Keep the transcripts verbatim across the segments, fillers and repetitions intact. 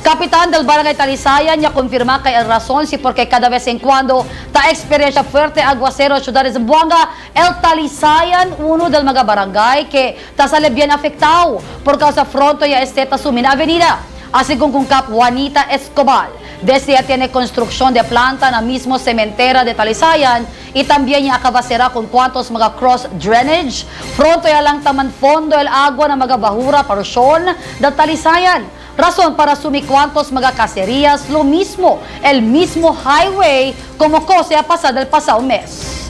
Kapitan del Barangay Talisayan ya confirma que el razón si porque cada vez en cuando ta experiencia fuerte aguacero ciudad de Zamboanga, el Talisayan uno del mga barangay que ta sale bien afectado por causa fronto ya este ta sumina avenida. Así como con Cap Juanita Escobar, desde ya tiene construcción de planta en la mismo cementera de Talisayan y también ya acabacera con cuantos mga cross drainage. Pronto ya lang taman fondo el agua na mga bahura parosyon del Talisayan. Razón para asumir cuantos mga cacerías, lo mismo, el mismo highway como cosa ha pasado el pasado mes.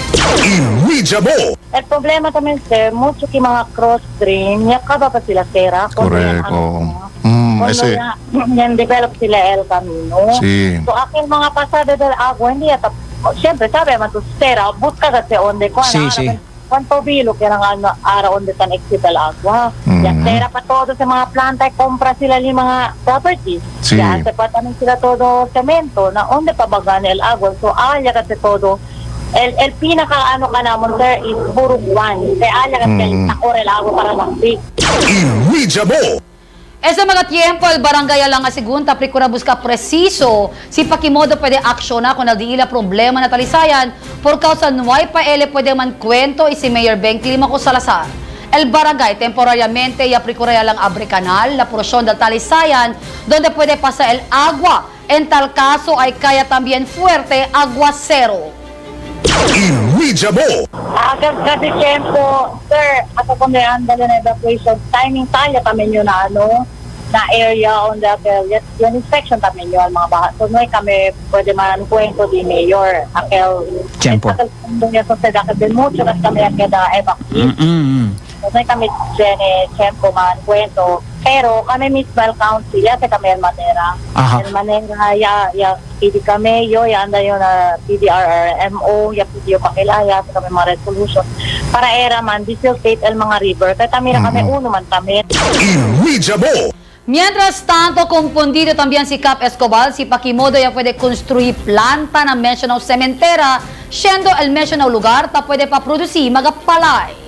El problema también es mucho que mga cross drain, ya acaba pa sila sera. Correcto. Mm, ese. Yan develop sila el camino. Sí. So aking mga pasada del agua, hindi ata, siyempre sabi man to sera, busca kasi onde ko. Sí, sí. Cuánto bilo que eran araw onde tan exit el agua. Mm-hmm. Ya sera pa todo sa mga planta, compra sila li mga properties. Sí. Ya se pa tanin sila todo cemento, na onde pa bagan el agua. So alya kasi todo. El, el pinaka ano ka namon sir is Buruguan. Kaya alya kasi mm-hmm. nakore el agua para mag-big. Ese mga tiempo, el barangay lang asigunta, procura buscar preciso si pakimodo pwede aksyonar kung nagdiila problema na Talisayan por causa no hay pa ele pwede man kwento y si Mayor Bengt Limaco Salazar. El barangay temporariamente ya procura lang abre canal, la porción del Talisayan, donde puede pasar el agua. En tal caso ay kaya también fuerte aguacero. Agad kasi tempo, sir, ako kung may andali na evacuation timing tayo kami nyo na ano, na area on the affiliate, yung inspection kami nyo ang mga bahat. So, noy kami pwede man kwento di mayor, akel, Tempo. akel kung niya sa sada, kasi mucho kasi kami ang kada evacuate. Mm-hmm. So, noy kami dyan tempo man kwento, pero kami misbal council, ya kami el Manera. Aha. El Manera, ya, ya, P D kami, yo, ya anda yun na P D R R M O, ya P D O Pakilaya, so kami mga resolution. Para era man, disiltate el mga river, kaya kami na kami, uno man kami. Mientras tanto, confundido también si Cap Escobar, si Pakimodo ya puede construir planta na mencionado cementera, siendo el mencionado lugar, ta puede pa producir magapalay.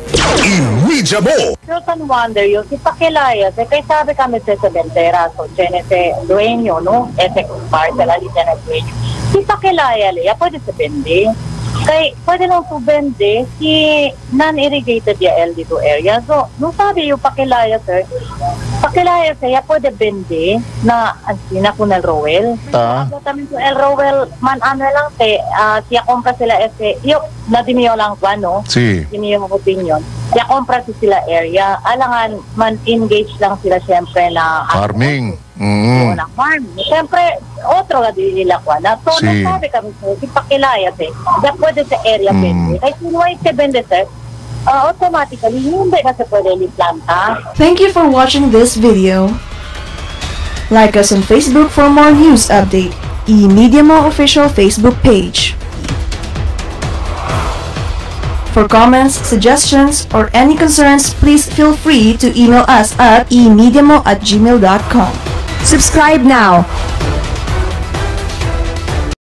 Pero kan wonder yun, si Pakilaya, eh, kaya sabi kami sa cementera, so dyan ese dueño, no? Ese parcel, ali dyan ang dueño. Si Pakilaya, liya, pwede sa bende. Kaya pwede lang po bende si non-irrigated ya L D two area. So, nung sabi yung Pakilaya, sir, Pakilaya saya pwede bende na ansina kung El Rowell. Ta. Kami po El Rowell, man ano lang, te, uh, siya compra sila ese, yung nadimiyo lang po, ano? Sí. Yun yung opinion. Siya compra sila area. Alangan, man engage lang sila siyempre na Farming. Mm. Mm. Na farm. Siyempre, otro nga din nila kwa na. So, Sí. nung sabi kami po, si Pakilaya, te, siya pwede sa area Mm. bende. Kaya sinuway siya bende, sir, uh, automatically, hindi kasi pwede liplanta. Thank you for watching this video. Like us on Facebook for more news update. E-Media Mo official Facebook page. For comments, suggestions, or any concerns, please feel free to email us at e mediamo at gmail dot com. Subscribe now